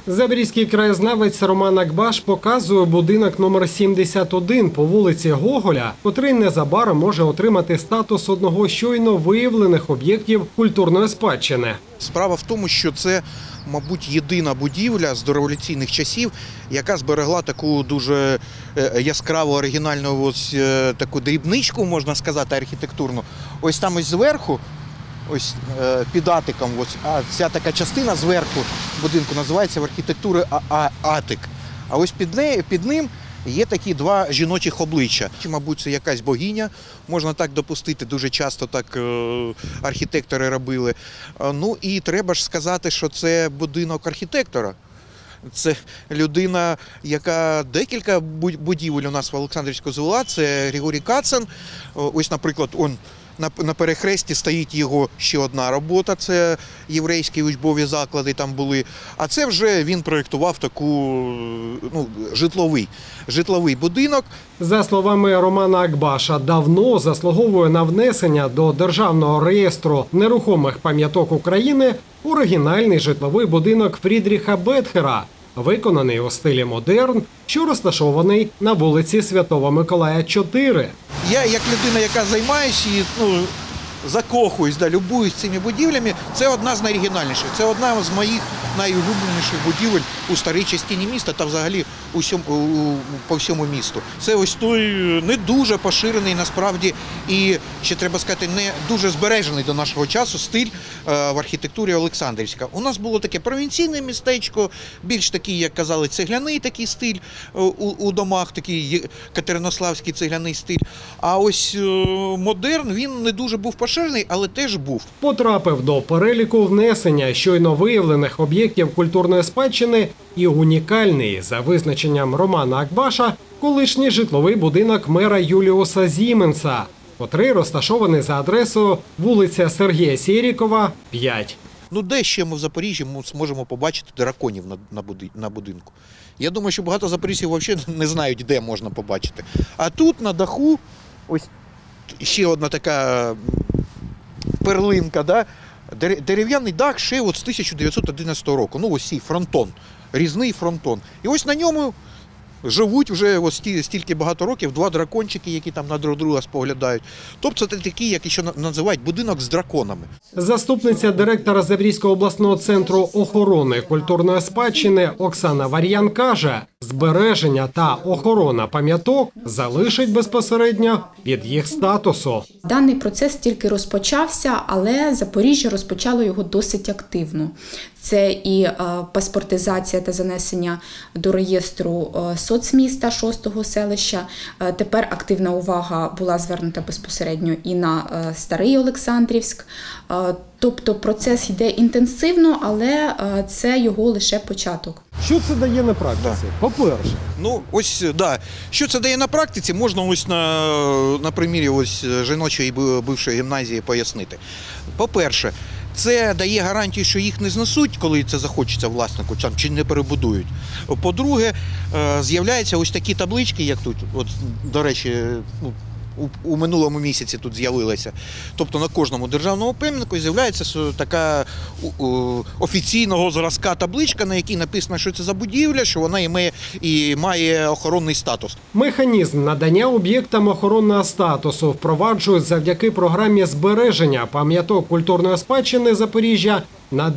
Запорізький краєзнавець Роман Акбаш показує будинок номер 71 по вулиці Гоголя, котрий незабаром може отримати статус одного щойно виявлених об'єктів культурної спадщини. Справа в тому, що це, мабуть, єдина будівля з дореволюційних часів, яка зберегла таку дуже яскраву оригінальну ось таку дрібничку, можна сказати, архітектурну. Ось там ось зверху, ось під атиком, ось, ця така частина зверху будинку називається в архітектурі атик. А ось під ним є такі два жіночих обличчя. Мабуть, це якась богиня, можна так допустити, дуже часто так архітектори робили. Ну і треба ж сказати, що це будинок архітектора. Це людина, яка декілька будівель у нас в Олександрівську звела, це Григорій Кацин. Ось, наприклад, на перехресті стоїть його ще одна робота, це єврейські учбові заклади там були. А це вже він проєктував житловий будинок. За словами Романа Акбаша, давно заслуговує на внесення до Державного реєстру нерухомих пам'яток України оригінальний житловий будинок Фрідріха Бетхера, виконаний у стилі модерн, що розташований на вулиці Святого Миколая, 4. Я, як людина, яка займається і закохуюсь, любуюсь цими будівлями, це одна з найоригінальніших, це одна з моїх найулюбленіших будівель у старій частині міста та взагалі по всьому місту. Це ось той не дуже поширений насправді і, ще треба сказати, не дуже збережений до нашого часу стиль в архітектурі Олександрівська. У нас було таке провінційне містечко, більш такий, як казали, цегляний такий стиль у домах, такий катеринославський цегляний стиль. А ось модерн, він не дуже був поширений, але теж був. Потрапив до переліку внесення щойно виявлених об'єктів культурної спадщини і унікальний, за визначенням Романа Акбаша, колишній житловий будинок мера Юліуса Зіменса, котрий розташований за адресою вулиця Сергія Сєрікова, 5. Де ще ми в Запоріжжі зможемо побачити драконів на будинку? Я думаю, що багато запоріжців взагалі не знають, де можна побачити. А тут на даху, ось ще одна така перлинка, да? Дерев'яний дах ще от з 1911 року. Ось цей фронтон, різний фронтон. І ось на ньому живуть вже ось стільки багато років два дракончики, які там на друг друга споглядають. Тобто це такий, як ще називають, будинок з драконами. Заступниця директора Запорізького обласного центру охорони культурної спадщини Оксана Вар'ян каже, збереження та охорона пам'яток залишить безпосередньо від їх статусу. Даний процес тільки розпочався, але Запоріжжя розпочало його досить активно. Це і паспортизація та занесення до реєстру соцміста 6-го селища. Тепер активна увага була звернута безпосередньо і на Старий Олександрівськ. Тобто процес йде інтенсивно, але це його лише початок. Що це дає на практиці? По-перше. Що це дає на практиці, можна ось на примірі ось жіночої бившої гімназії пояснити. По-перше, це дає гарантію, що їх не знесуть, коли це захочеться власнику, чи не перебудують. По-друге, з'являються ось такі таблички, як тут, от, до речі, у минулому місяці тут з'явилася. Тобто на кожному державному пам'ятнику з'являється така офіційного зразка табличка, на якій написано, що це за будівля, що вона має охоронний статус. Механізм надання об'єктам охоронного статусу впроваджують завдяки програмі збереження пам'яток культурної спадщини Запоріжжя на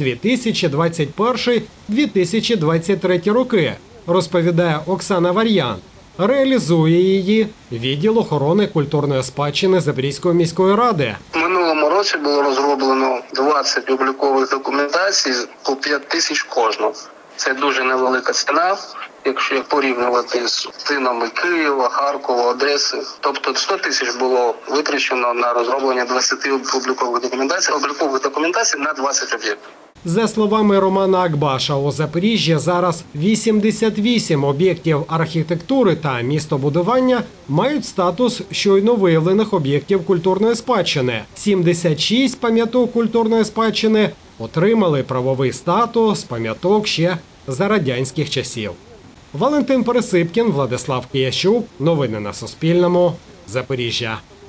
2021-2023 роки, розповідає Оксана Вар'ян. Реалізує її відділ охорони культурної спадщини Запорізької міської ради. В минулому році було розроблено 20 облікових документацій по 5 тисяч кожного. Це дуже невелика ціна, якщо порівнювати з цінами Києва, Харкова, Одеси. Тобто 100 тисяч було витрачено на розроблення 20 облікових документацій на 20 об'єктів. За словами Романа Акбаша, у Запоріжжі зараз 88 об'єктів архітектури та містобудування мають статус щойно виявлених об'єктів культурної спадщини. 76 пам'яток культурної спадщини отримали правовий статус пам'яток ще за радянських часів. Валентин Пересипкін, Владислав Киящук. Новини на Суспільному. Запоріжжя.